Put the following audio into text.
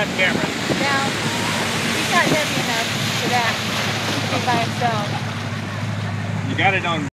on camera. No, he's not heavy enough for that. He's by himself. You got it on